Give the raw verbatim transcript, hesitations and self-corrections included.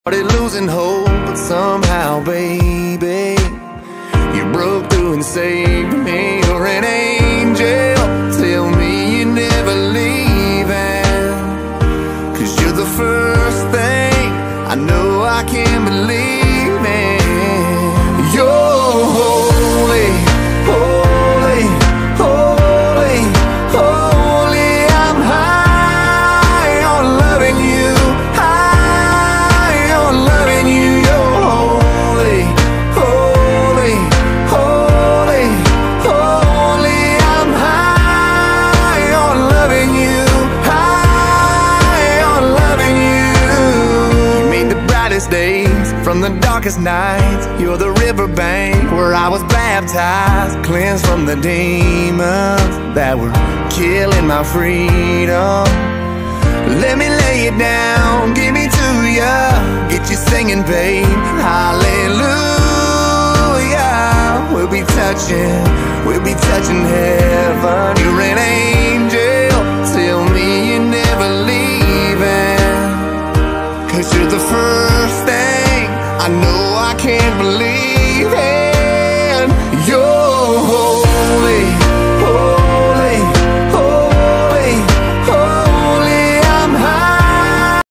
Started losing hope, but somehow, baby, you broke through and saved me. You're an angel. Tell me you're never leaving, 'cause you're the first thing I know I can believe in. You're holy, holy, holy, holy. I'm high on loving you, high on loving you. You're holy, holy, holy, holy. I'm high on loving you, high on loving you. You made the brightest days from the darkest nights. You're the riverbank where I was baptized, cleansed from the demons that were killing my freedom. Let me lay it down, give me to ya, get you singing, babe. Hallelujah. We'll be touching, we'll be touching heaven. You're an angel. Tell me you're never leaving, 'cause you're the first thing I know I can't believe.